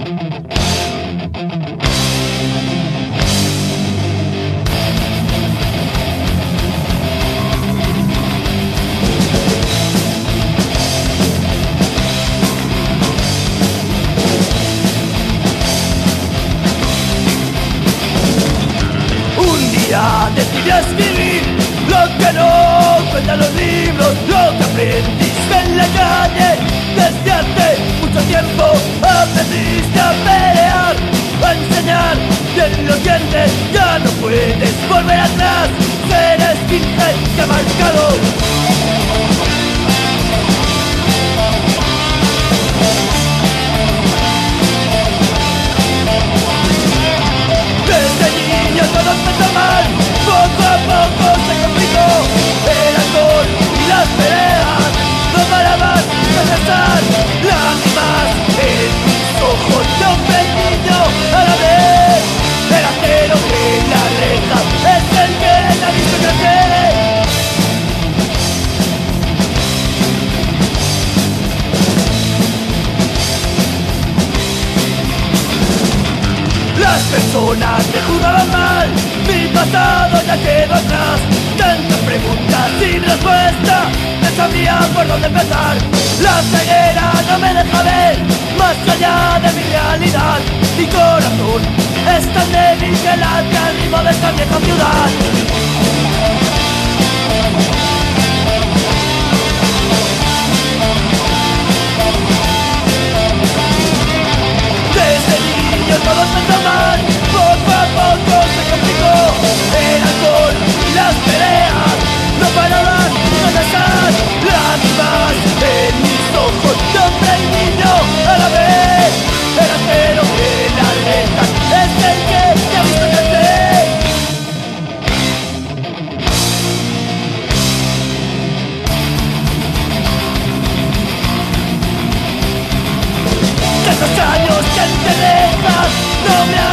Decidí escribir lo que no cuentan los libros, lo que aprendiste en la calle. Desde hace mucho tiempo aprendiste a pelear, a enseñar bien los dientes. Ya no puedes volver atrás, ser skinhead te ha marcado. Desde niño todo empezó mal, poco a poco se complicó. El alcohol y las peleas no paraban de rezar. Lágrimas en mis ojos de hombre y niño a la vez. El acero en la reja es el que la ha visto crecer. Las personas me juzgaban mal, mi pasado ya quedó atrás. Tantas preguntas sin respuesta, no sabía por dónde empezar. La ceguera no me deja ver más allá de mi realidad. Mi corazón es tan débil que late al ritmo de esta vieja ciudad. Desde niño todo empezó mal, poco a poco se complicó. El alcohol y las peleas no paraban de cesar. Lágrimas en mis ojos de hombre y niño a la vez. El acero en la reja es el que te ha visto crecer. Tantos años que te dejas no me